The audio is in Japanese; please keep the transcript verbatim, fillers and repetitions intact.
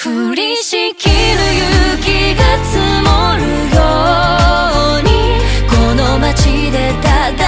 降りしきる雪が積もるようにこの街でただ